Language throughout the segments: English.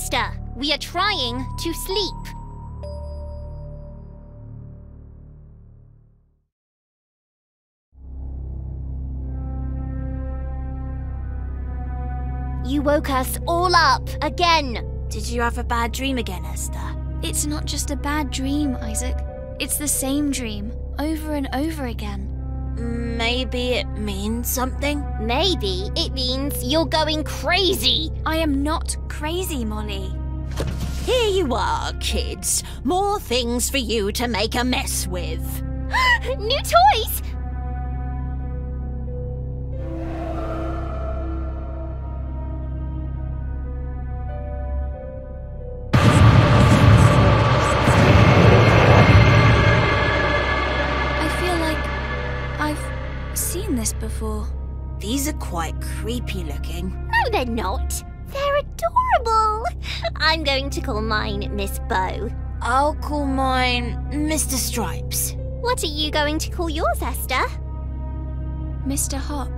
Esther, we are trying to sleep. You woke us all up again. Did you have a bad dream again, Esther? It's not just a bad dream, Isaac. It's the same dream, over and over again. Maybe it means something? Maybe it means you're going crazy. I am not crazy, Molly. Here you are, kids. More things for you to make a mess with. New toys! This before. These are quite creepy looking. No, they're not. They're adorable. I'm going to call mine Miss Bow. I'll call mine Mr. Stripes. What are you going to call yours, Esther? Mr. Hop.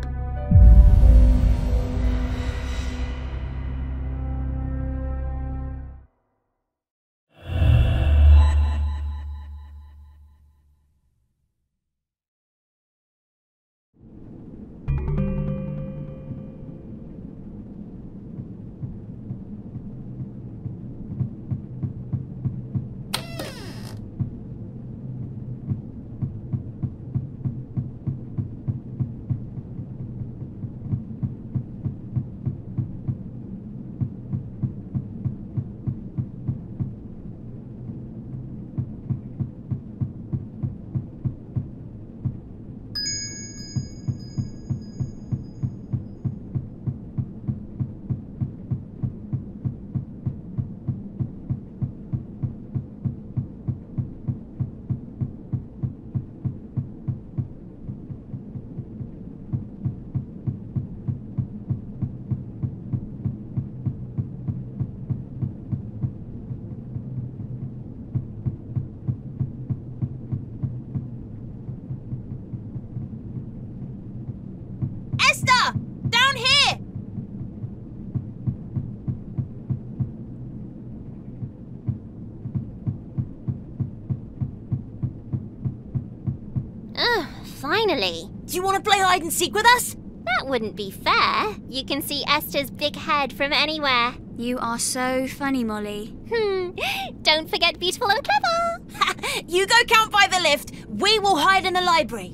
Finally. Do you want to play hide and seek with us? That wouldn't be fair. You can see Esther's big head from anywhere. You are so funny, Molly. Don't forget beautiful and clever. You go count by the lift. We will hide in the library.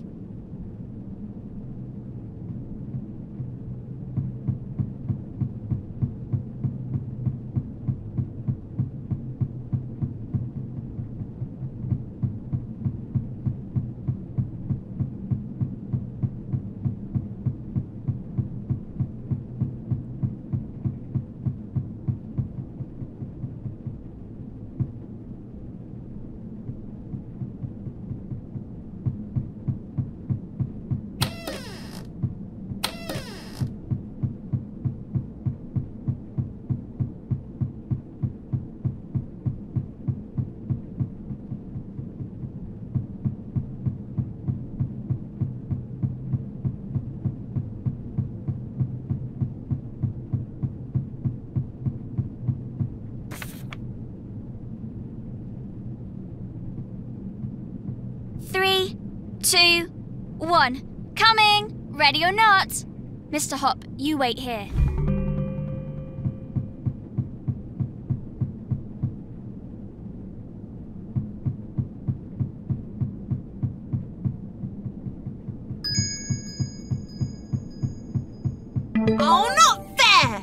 Three, 2, 1. Coming! Ready or not? Mr. Hop, you wait here. Oh, not fair!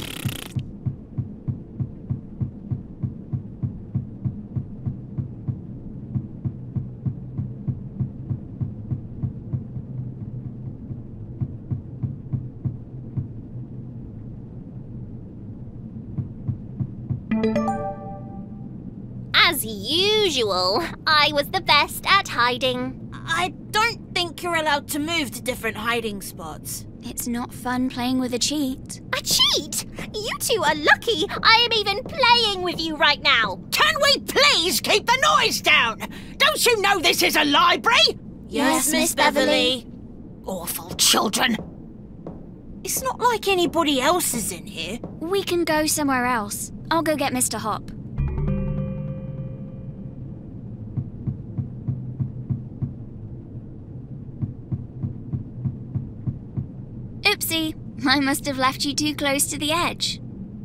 As usual, I was the best at hiding. I don't think you're allowed to move to different hiding spots. It's not fun playing with a cheat. A cheat? You two are lucky I am even playing with you right now. Can we please keep the noise down? Don't you know this is a library? Yes, Miss Beverly. Awful children. It's not like anybody else is in here. We can go somewhere else. I'll go get Mr. Hop. Oopsie, I must have left you too close to the edge.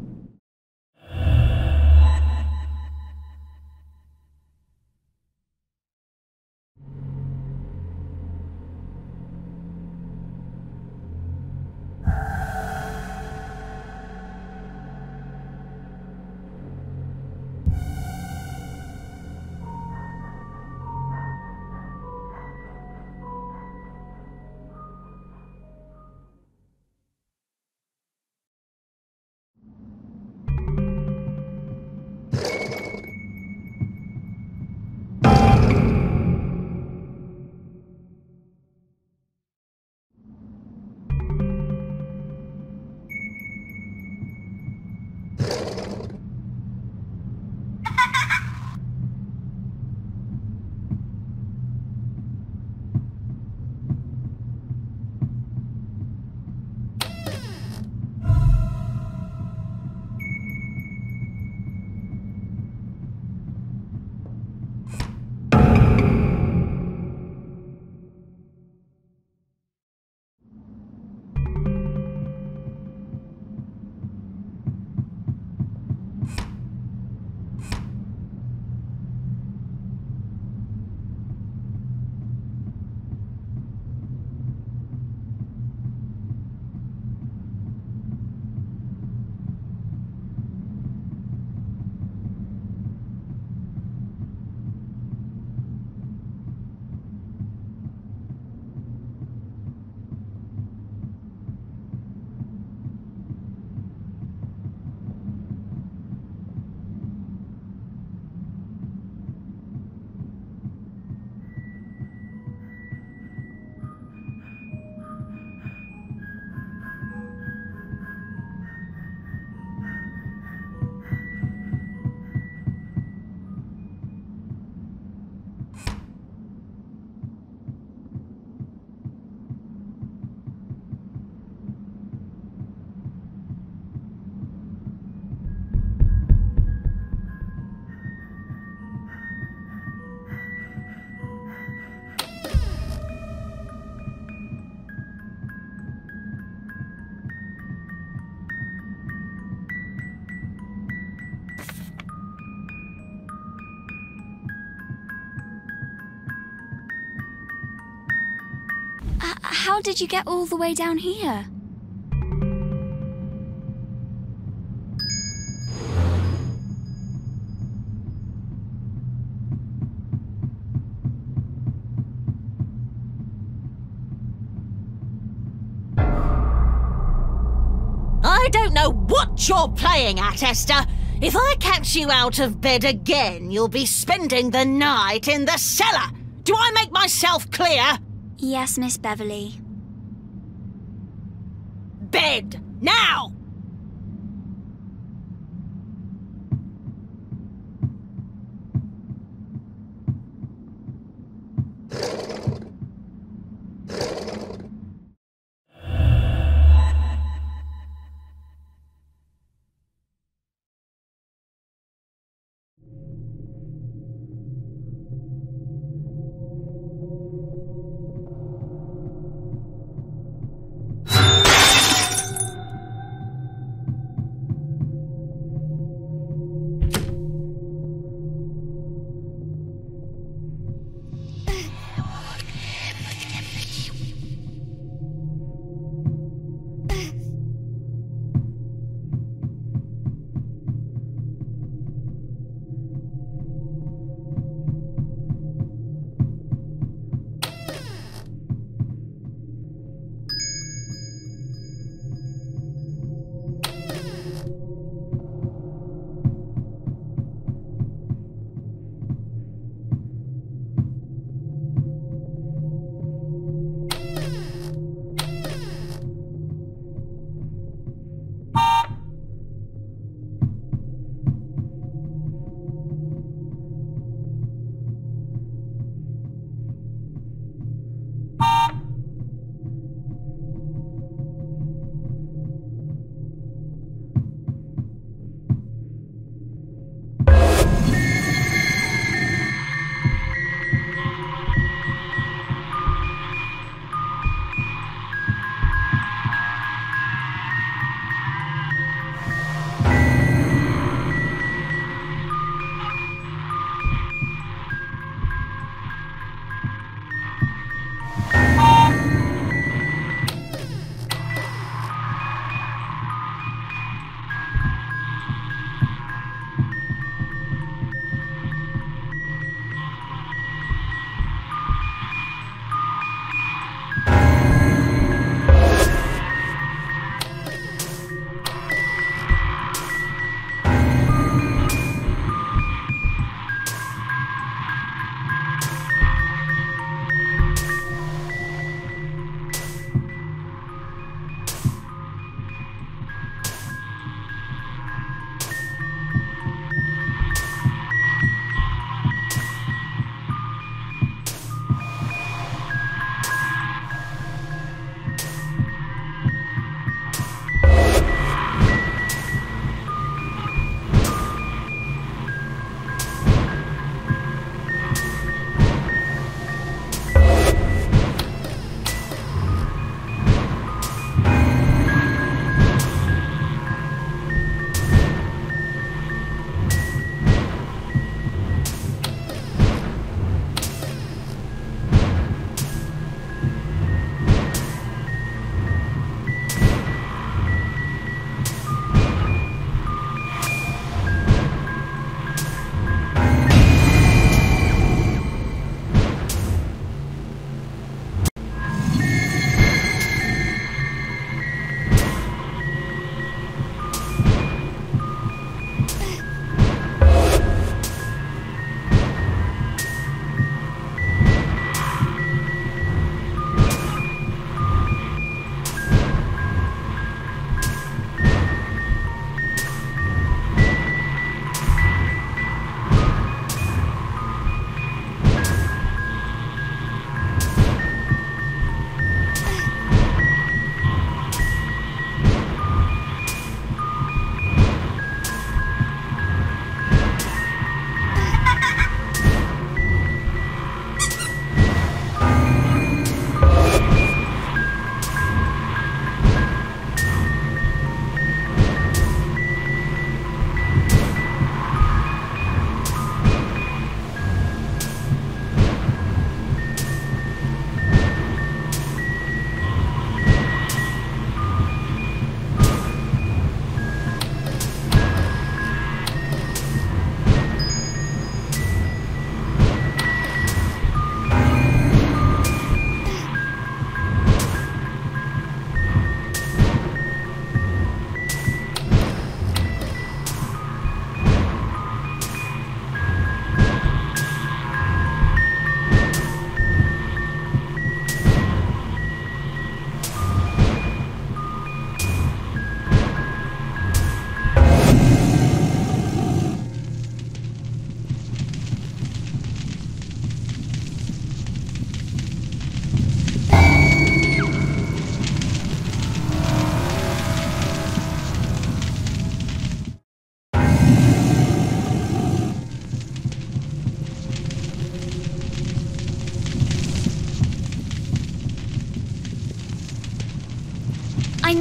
How did you get all the way down here? I don't know what you're playing at, Esther. If I catch you out of bed again, you'll be spending the night in the cellar. Do I make myself clear? Yes, Miss Beverly. Bed, now!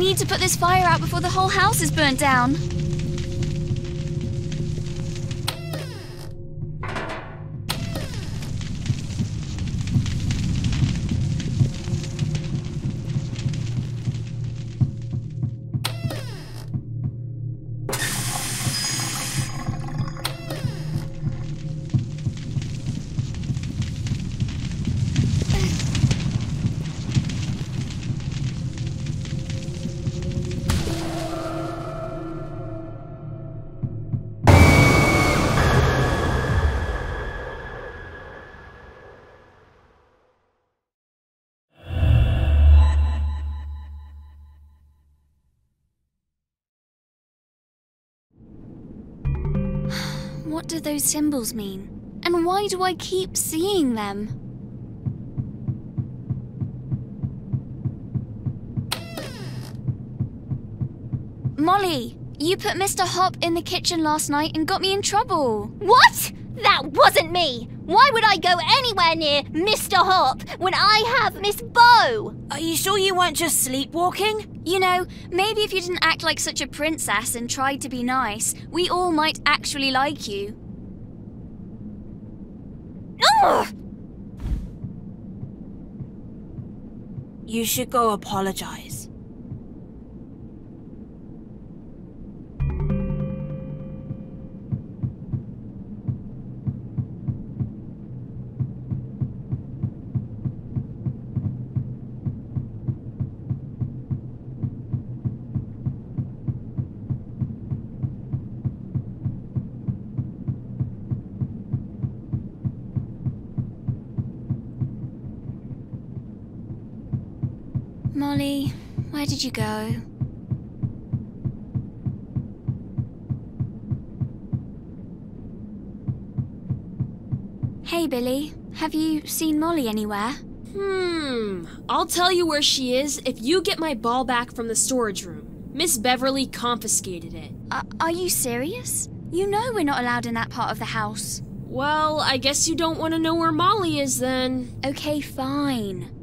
need to put this fire out before the whole house is burnt down. What do those symbols mean? And why do I keep seeing them? Molly, you put Mr. Hop in the kitchen last night and got me in trouble. What? That wasn't me! Why would I go anywhere near Mr. Hop when I have Miss Bo? Are you sure you weren't just sleepwalking? You know, maybe if you didn't act like such a princess and tried to be nice, we all might actually like you. Ugh! You should go apologize. Molly, where did you go? Hey, Billy, have you seen Molly anywhere? I'll tell you where she is if you get my ball back from the storage room. Miss Beverly confiscated it. Are you serious? You know we're not allowed in that part of the house. Well, I guess you don't want to know where Molly is then. Okay, fine.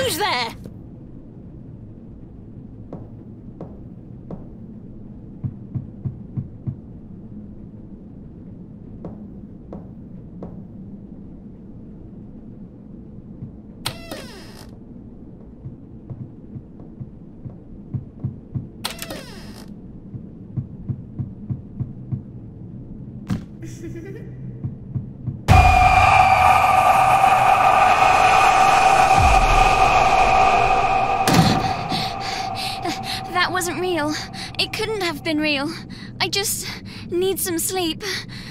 Who's there? That wasn't real. It couldn't have been real. I just need some sleep.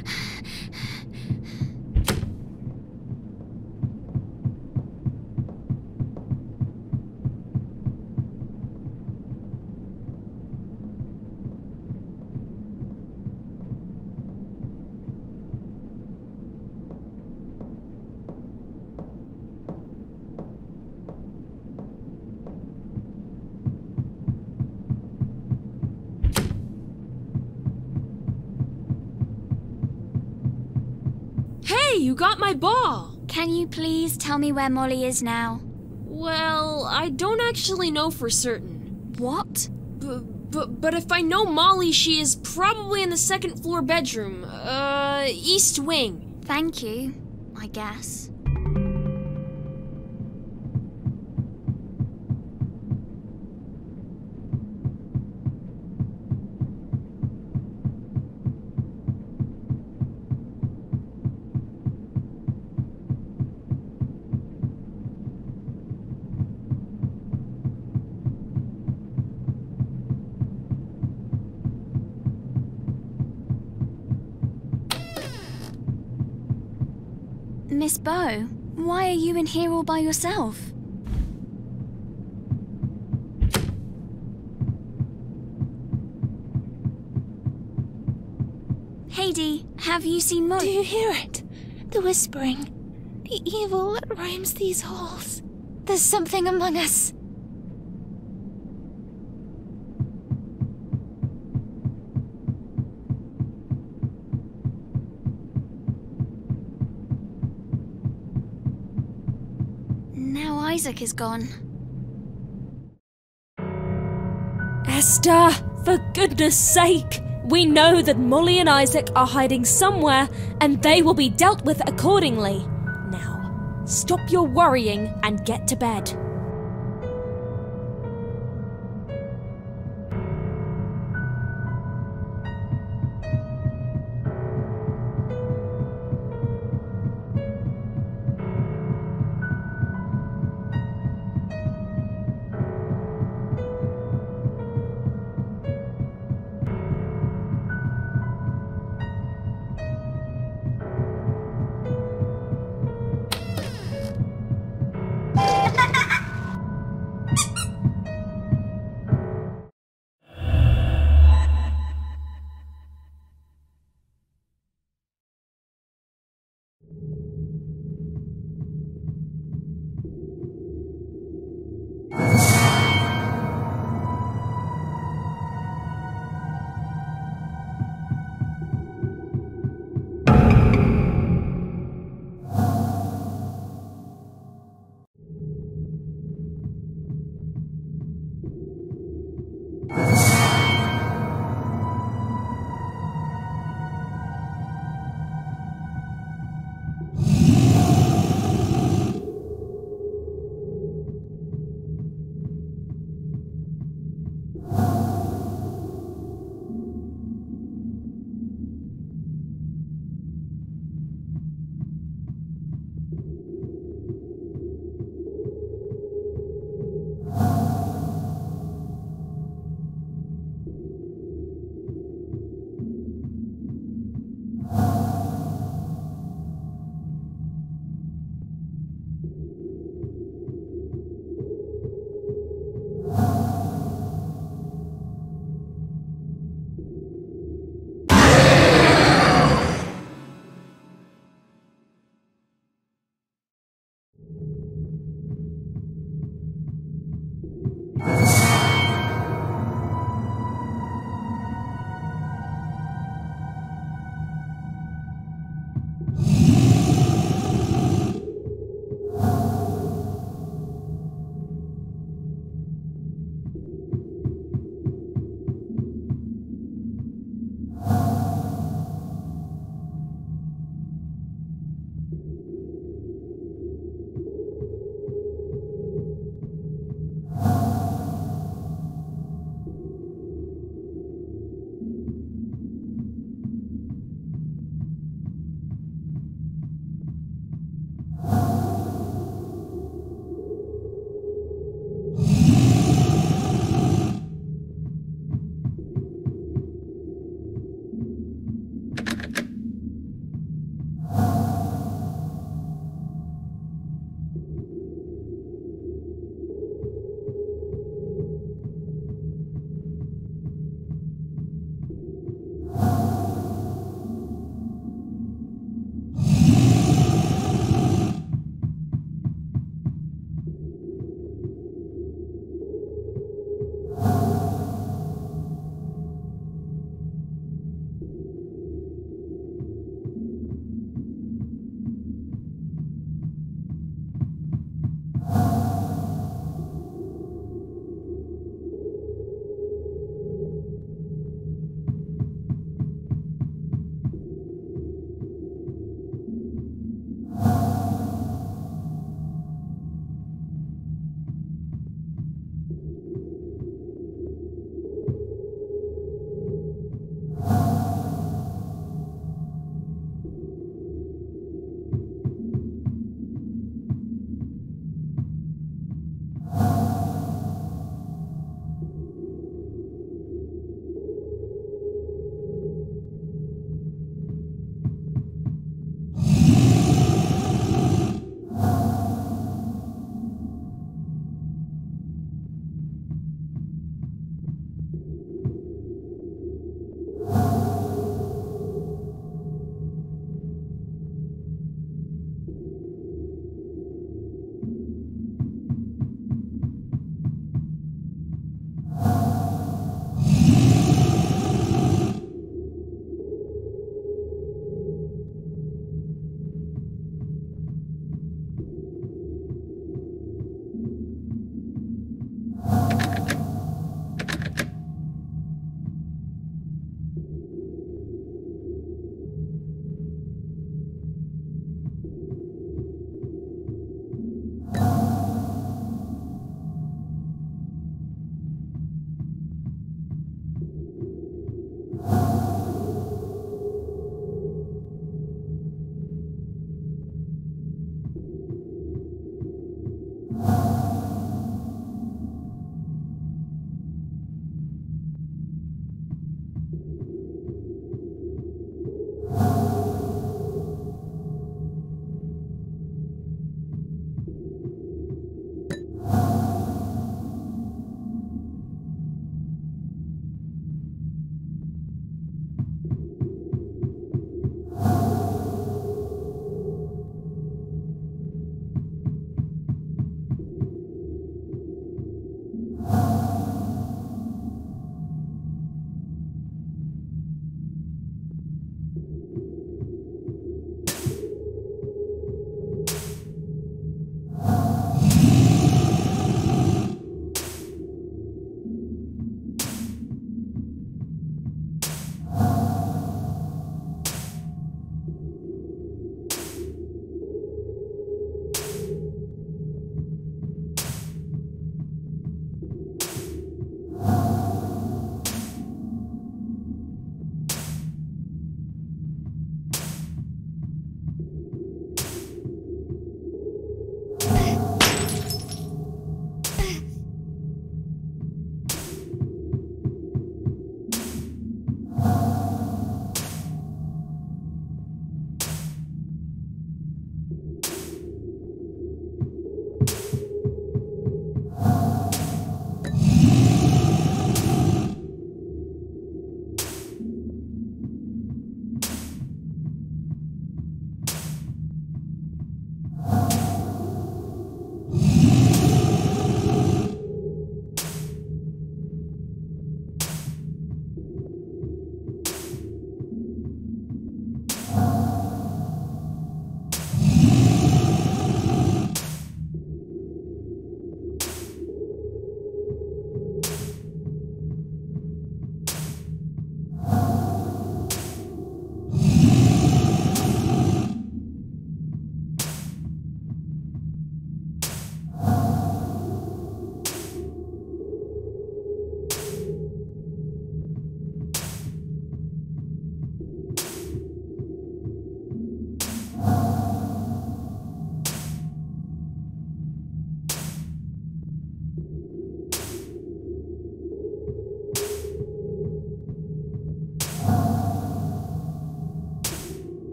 Hey, you got my ball! Can you please tell me where Molly is now? Well, I don't actually know for certain. What? But if I know Molly, she is probably in the second floor bedroom. East wing. Thank you, I guess. Miss Bow, why are you in here all by yourself? Heidi, have you seen Do Molly? you hear it? The whispering. The evil that roams these halls. There's something among us. Now Isaac is gone. Esther, for goodness sake! We know that Molly and Isaac are hiding somewhere, and they will be dealt with accordingly. Now, stop your worrying and get to bed.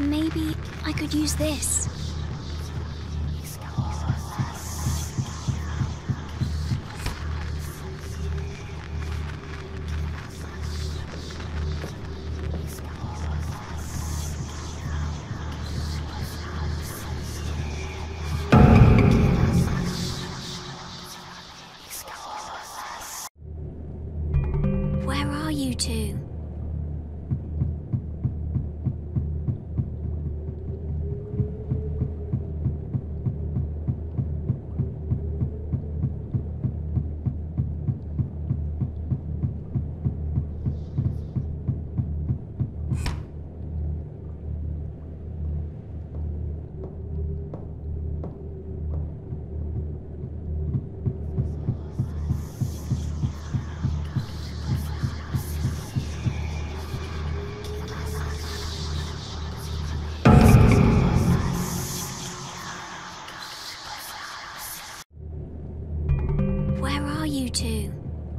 Maybe I could use this. Where are you two? Where are you two?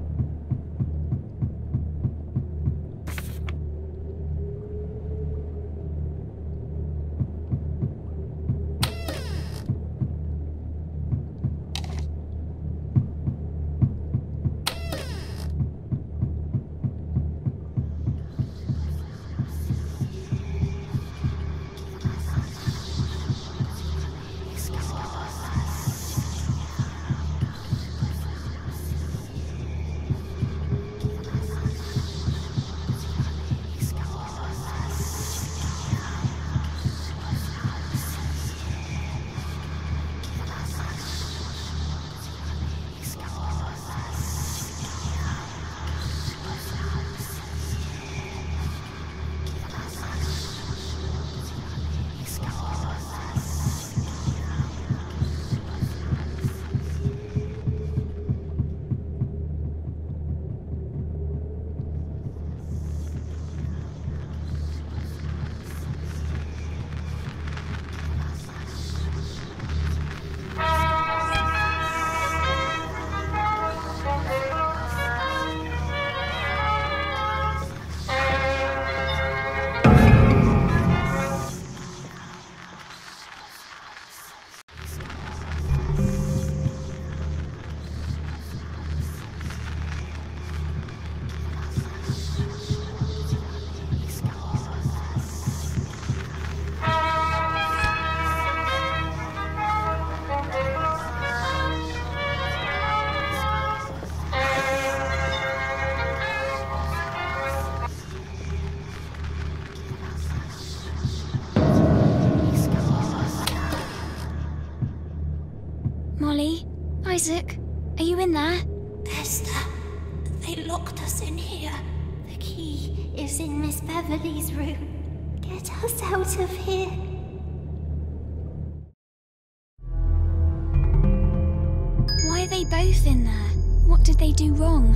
Molly? Isaac? Are you in there? Esther, they locked us in here. The key is in Miss Beverly's room. Get us out of here. Why are they both in there? What did they do wrong?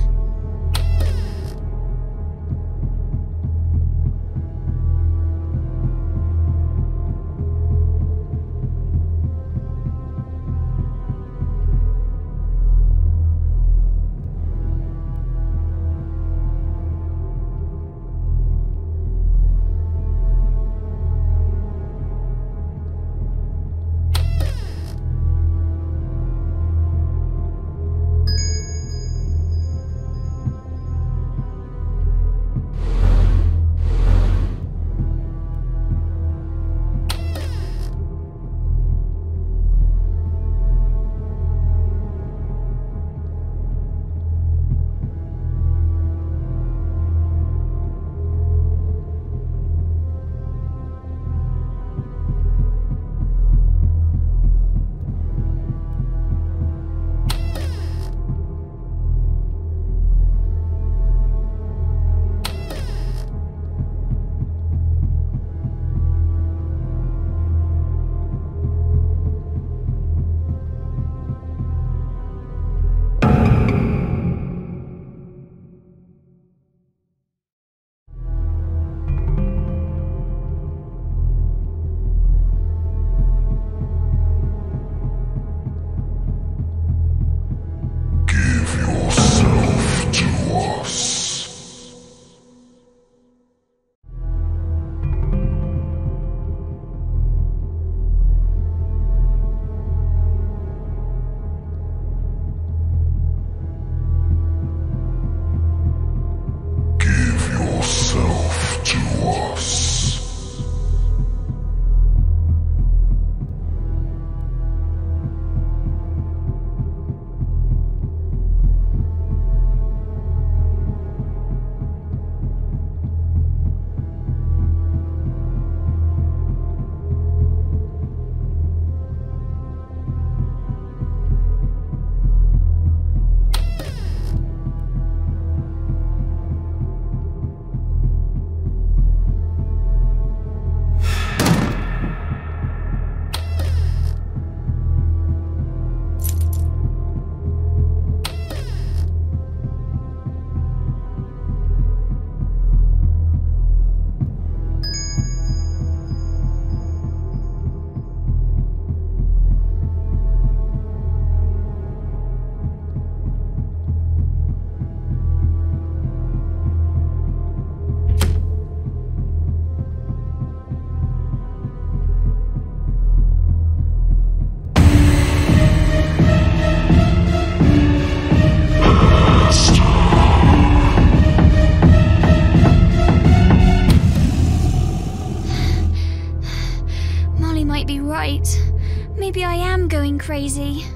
right. Maybe I am going crazy.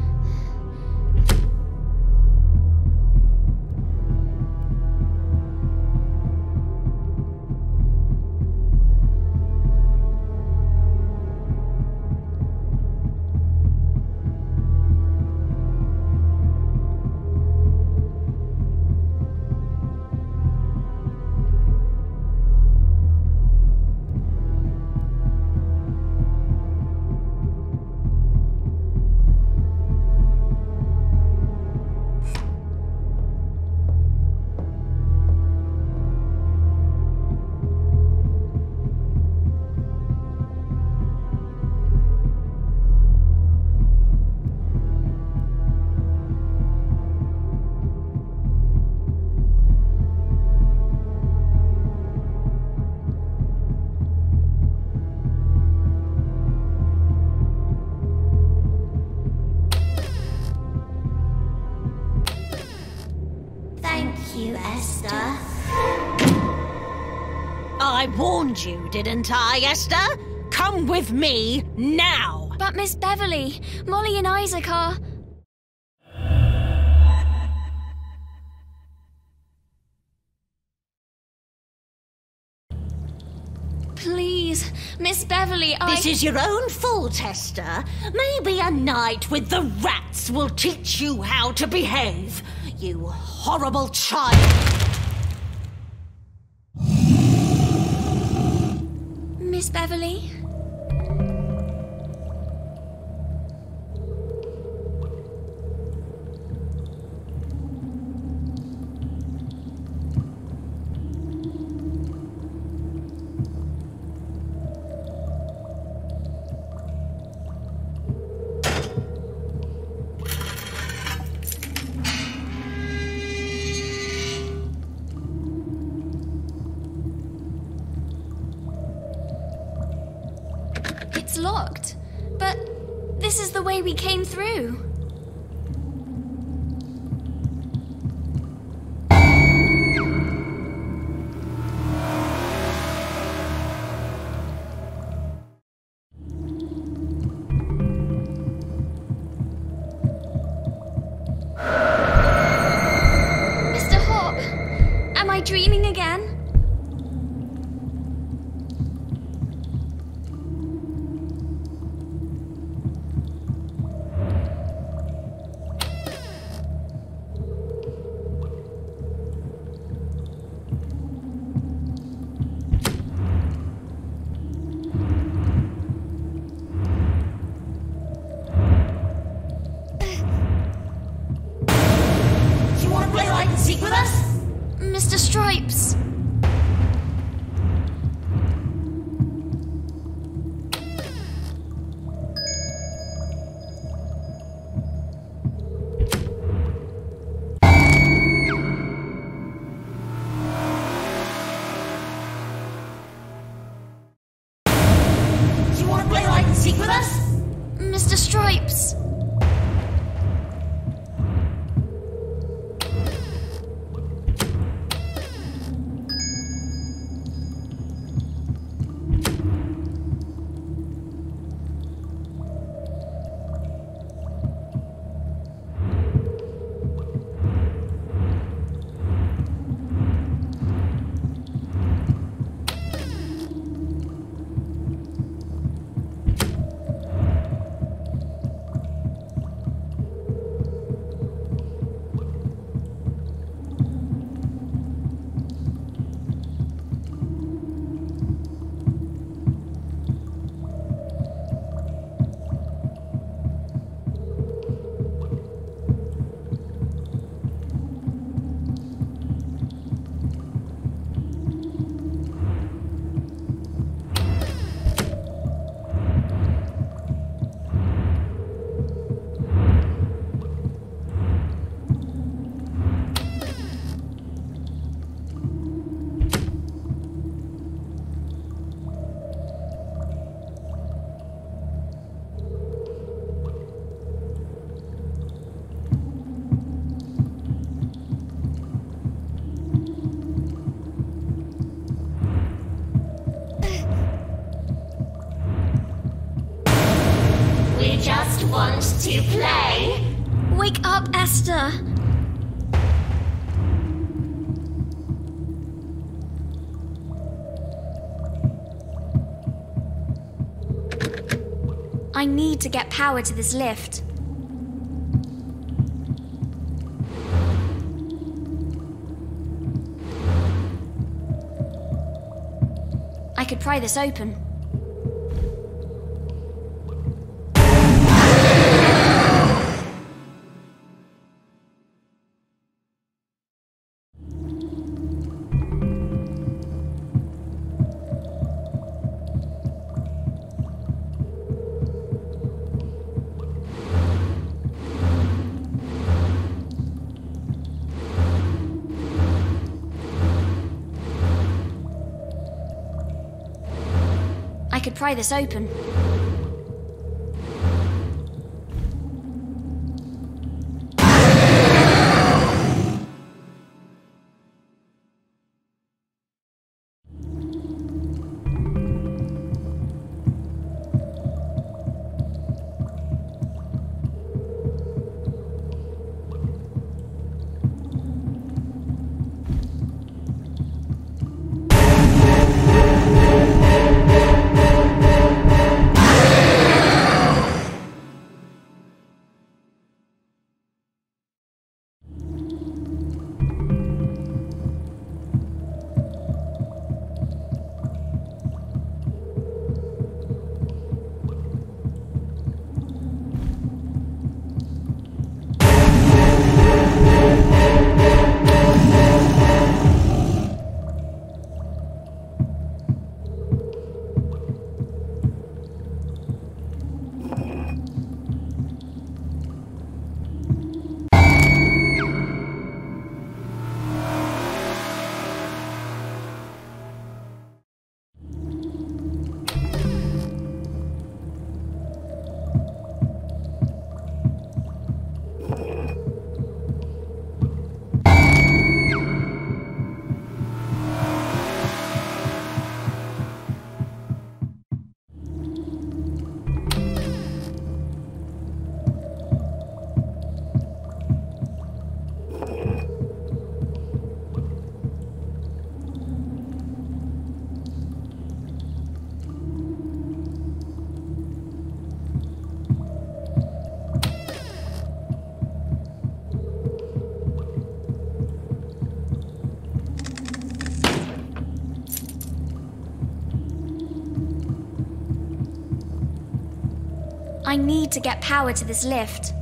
I warned you, didn't I, Esther? Come with me now! But Miss Beverly, Molly and Isaac are... Please, Miss Beverly, This is your own fault, Esther. Maybe a night with the rats will teach you how to behave, you horrible child. Miss Beverly? It's locked, but this is the way we came through. Mr. Hop, am I dreaming again? Mr. Stripes! You want to play hide and seek with us? Mr. Stripes! want to play? Wake up, Esther! I need to get power to this lift. I could pry this open. I could pry this open. I need to get power to this lift.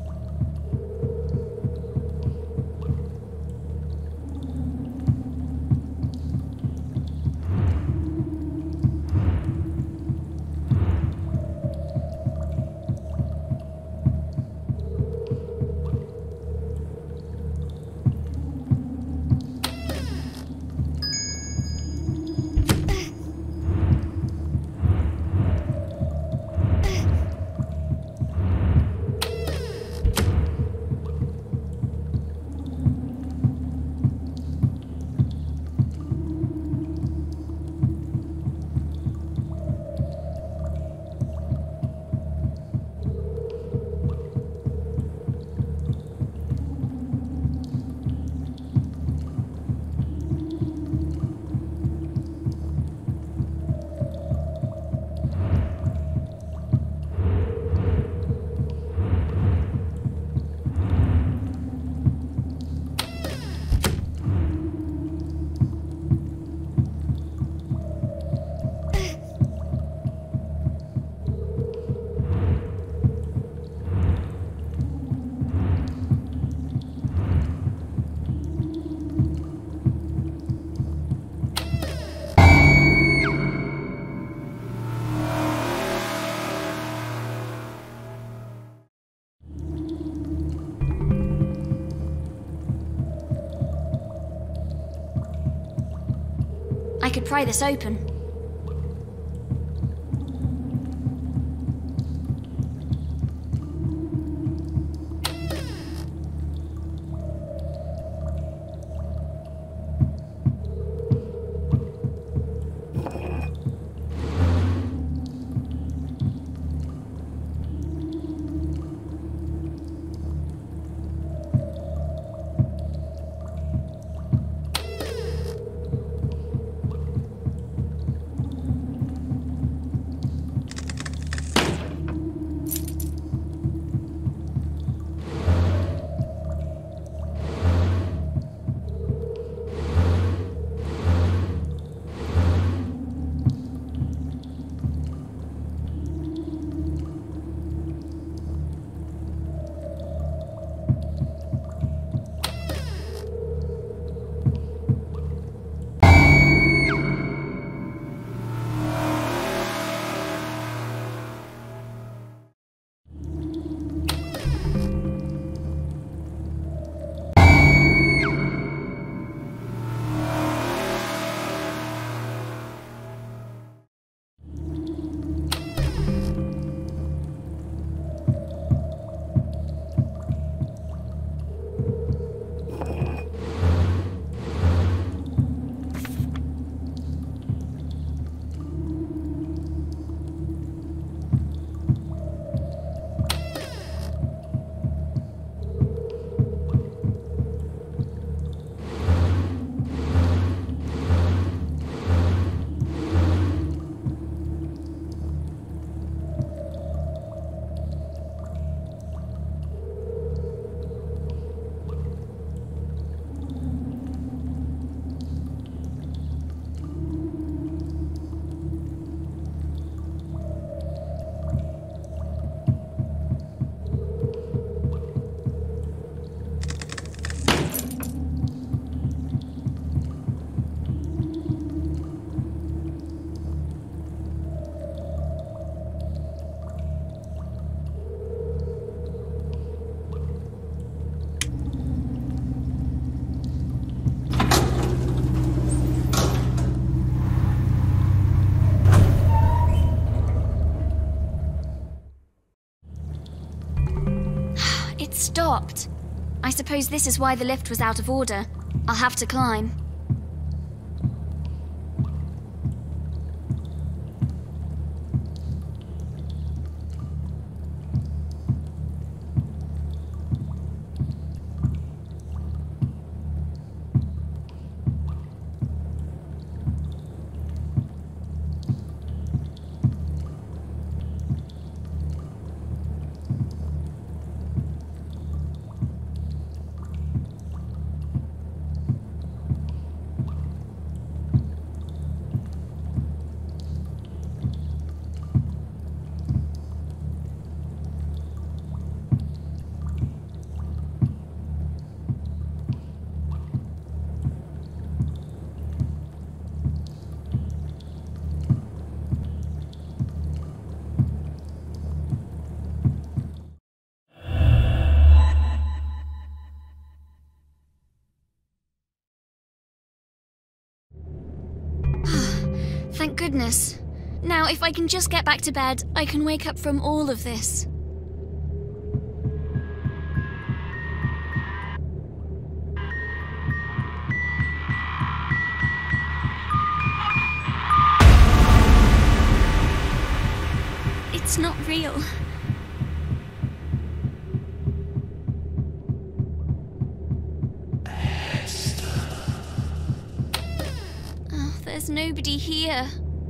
I could pry this open. stopped. I suppose this is why the lift was out of order. I'll have to climb. Thank goodness. Now, if I can just get back to bed, I can wake up from all of this. It's not real. There's nobody here.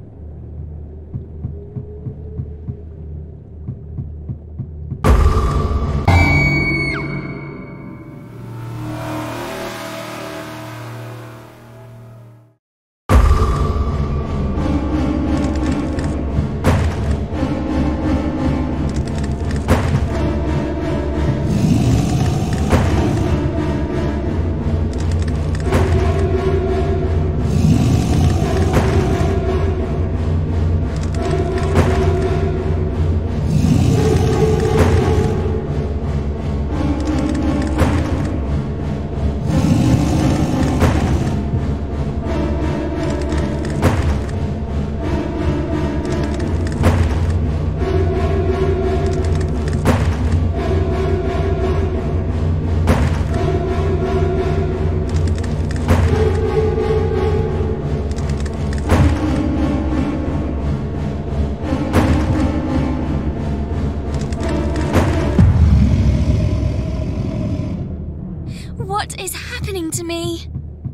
What is happening to me?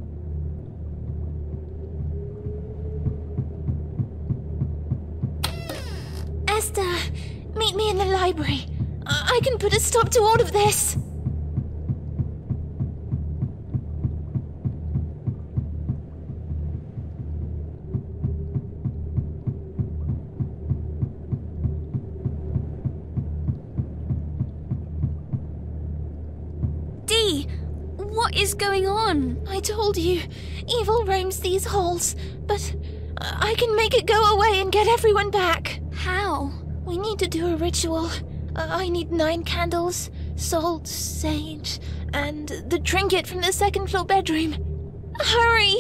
Esther, meet me in the library. I can put a stop to all of this. What is going on? I told you, evil roams these halls, but I can make it go away and get everyone back. How? We need to do a ritual. I need 9 candles, salt, sage, and the trinket from the second floor bedroom. Hurry!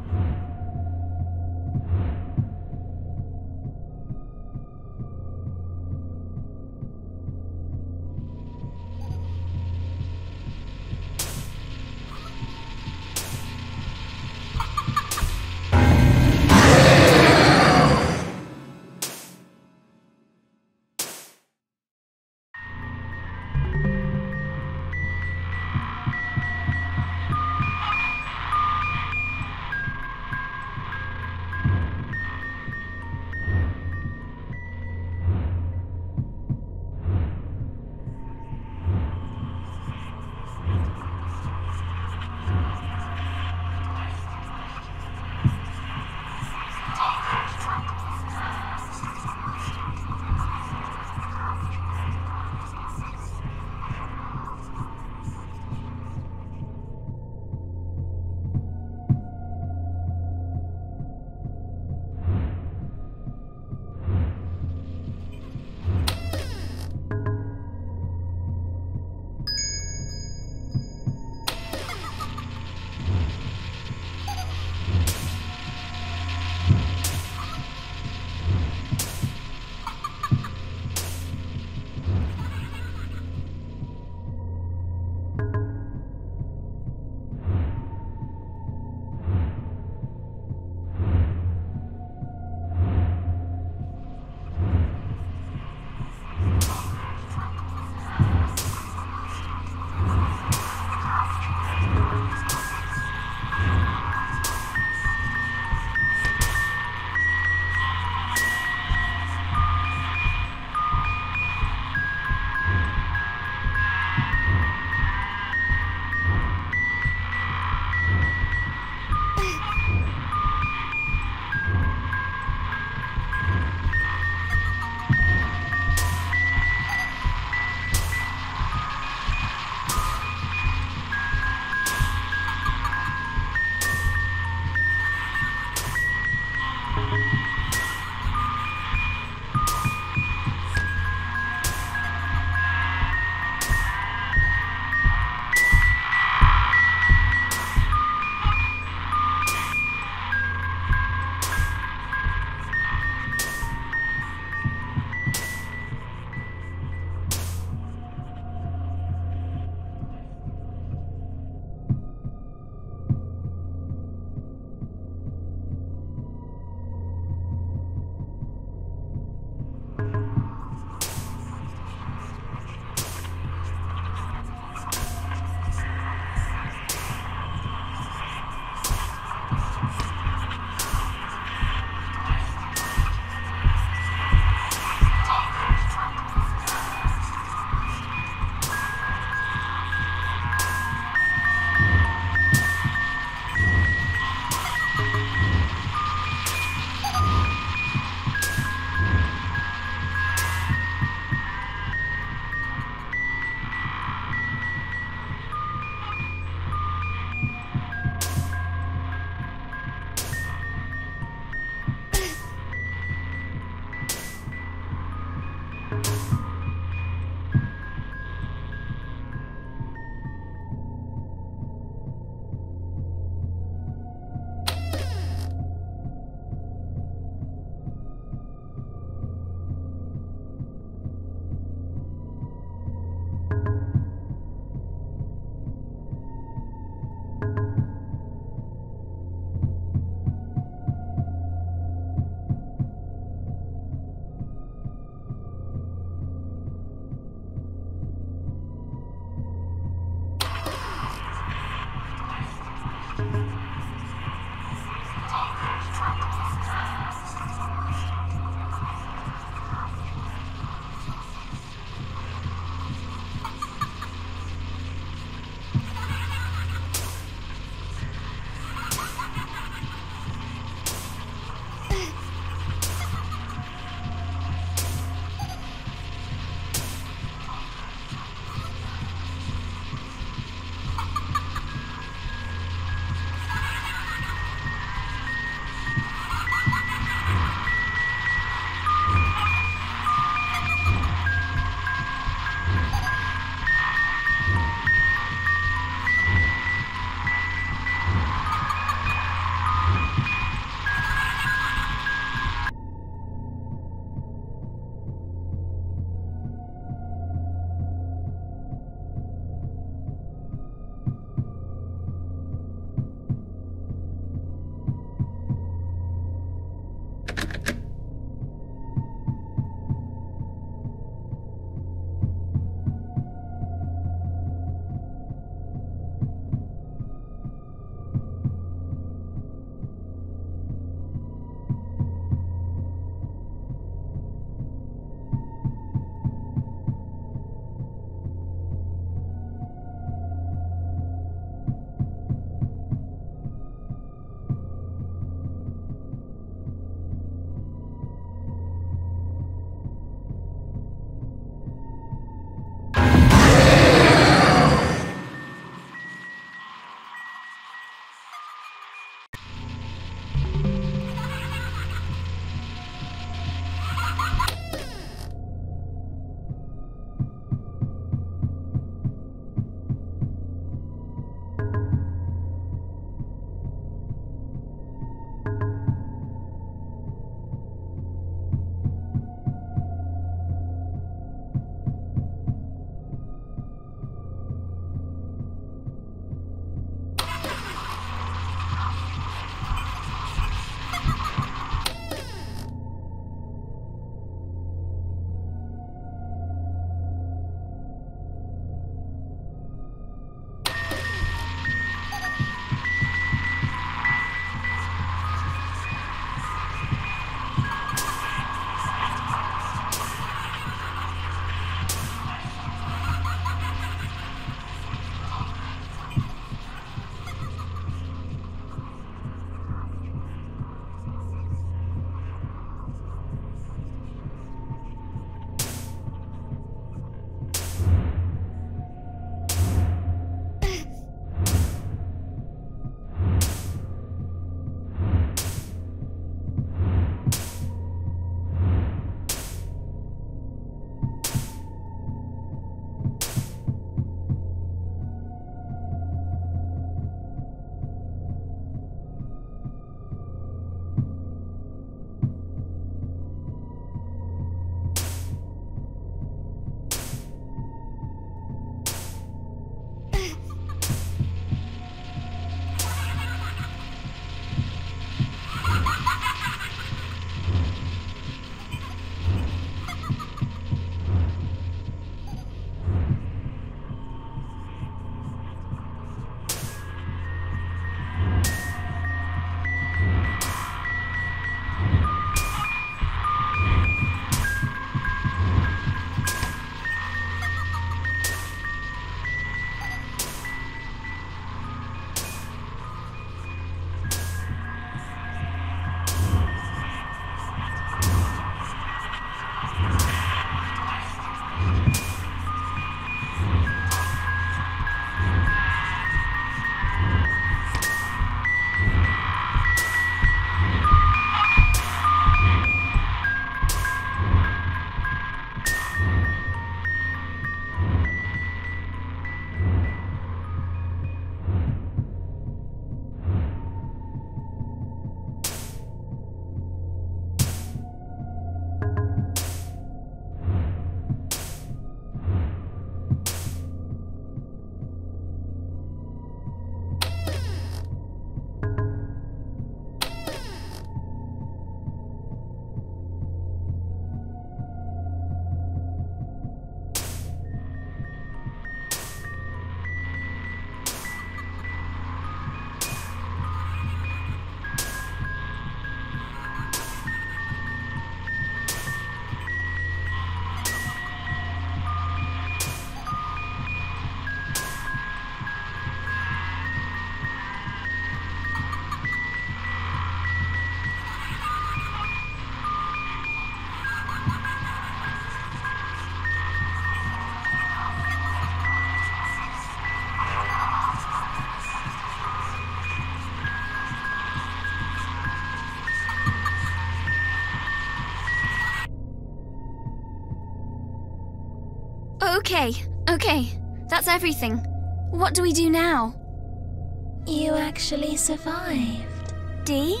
Okay. That's everything. What do we do now? You actually survived. Dee?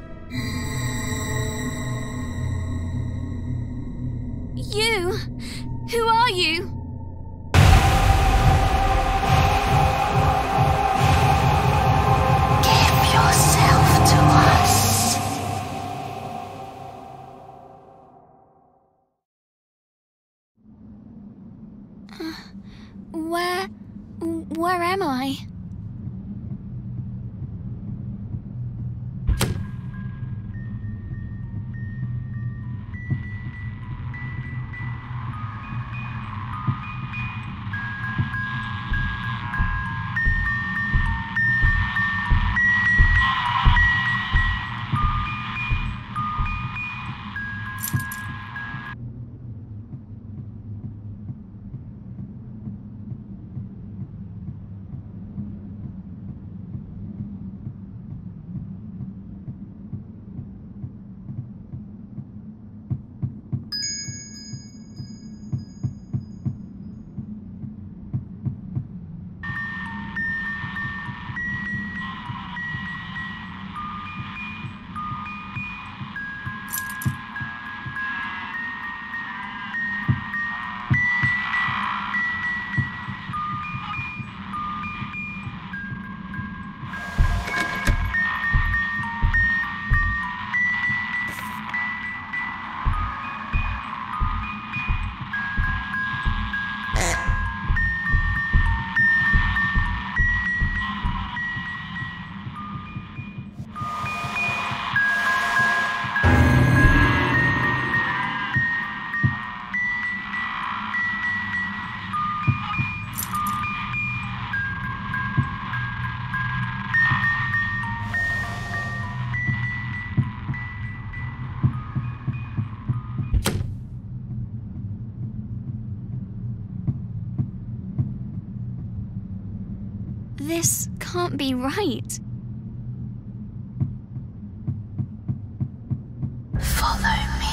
You? Who are you? Give yourself to us. Where am I? This can't be right. Follow me.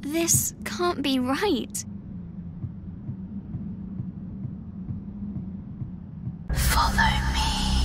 This can't be right. Follow me.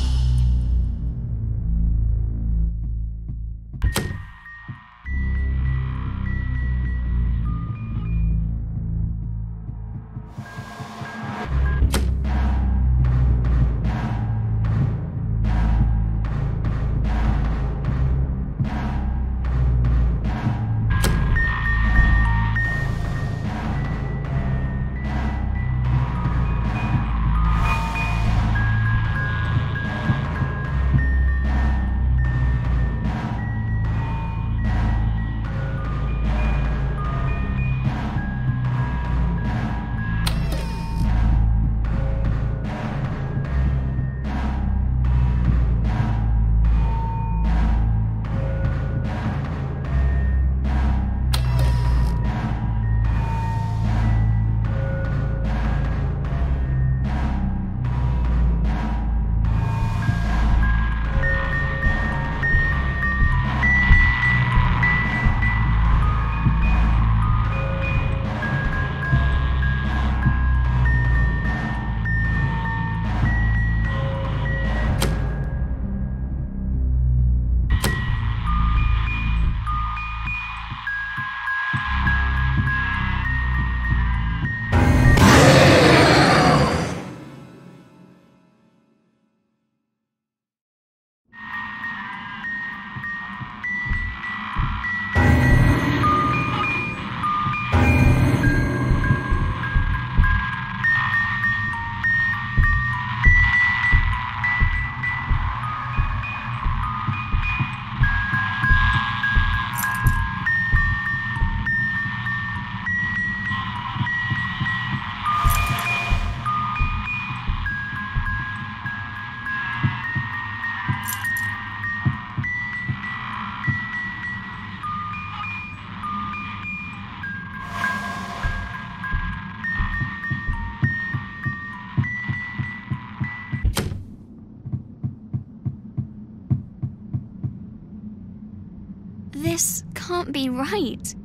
This can't be right.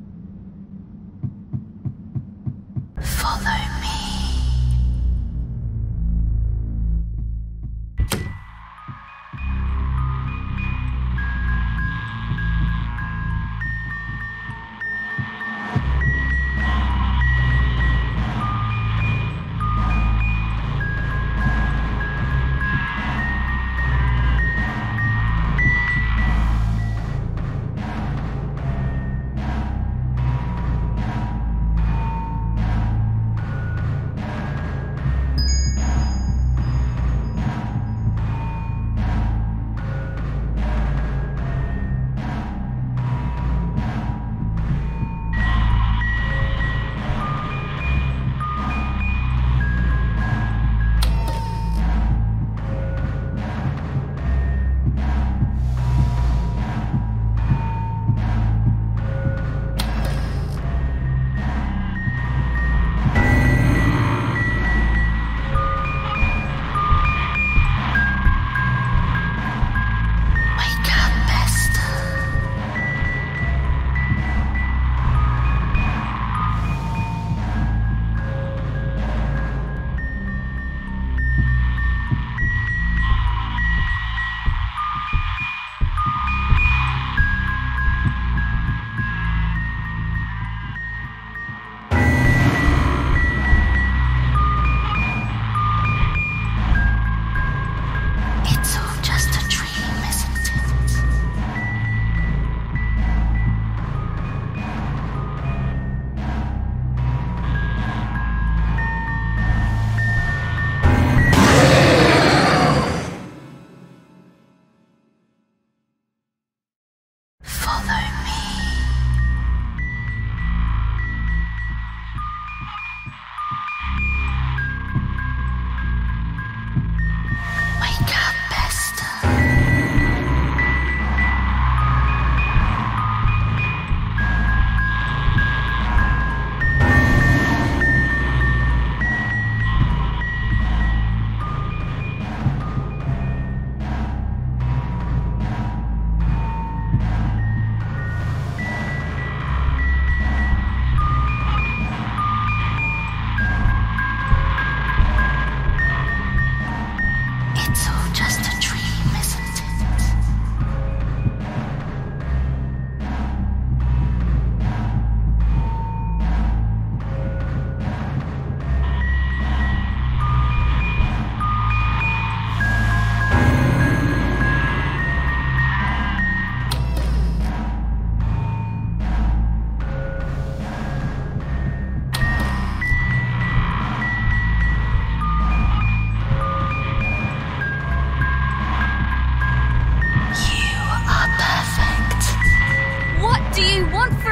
Follow me.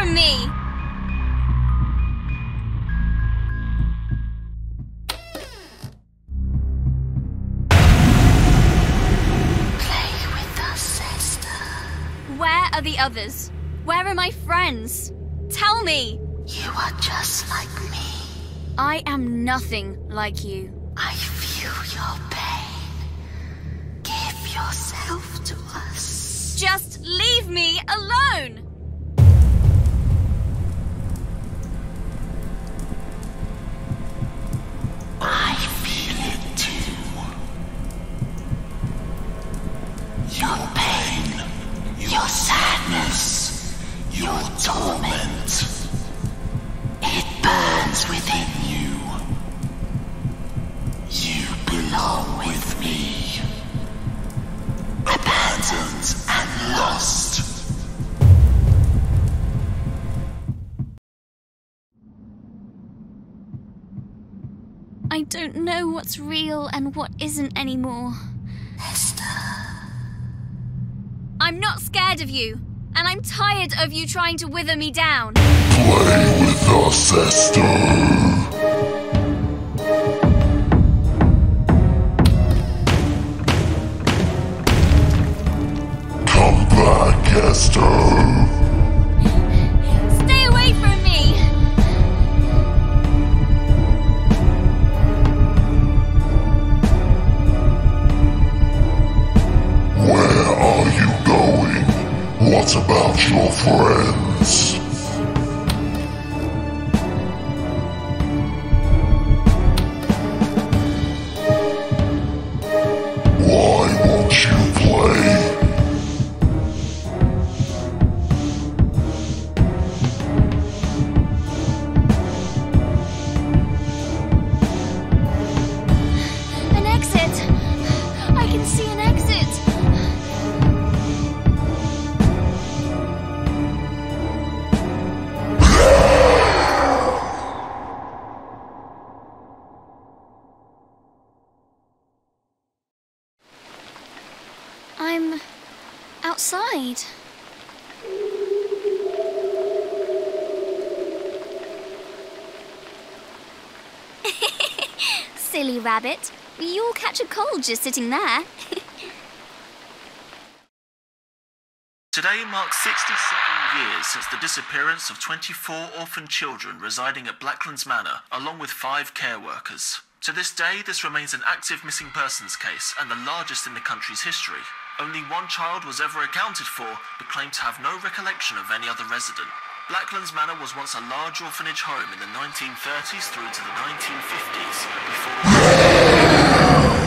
from me! Where are the others? Where are my friends? Tell me! You are just like me. I am nothing like you. I feel your pain. Give yourself to us. Just leave me alone! I feel it too. Your pain, your sadness, your torment. It burns within you. You belong with me. Abandoned and lost. I don't know what's real and what isn't anymore. Esther. I'm not scared of you, and I'm tired of you trying to wither me down. Play with us, Esther. Come back, Esther. Stay away from me! Where are you going? What about your friends? Why won't you play? An exit! I can see an exit! I'm outside. Silly rabbit. You'll catch a cold just sitting there. Today marks 67 years since the disappearance of 24 orphaned children residing at Blacklands Manor, along with 5 care workers. To this day, this remains an active missing persons case and the largest in the country's history. Only one child was ever accounted for, but claimed to have no recollection of any other resident. Blacklands Manor was once a large orphanage home in the 1930s through to the 1950s, before...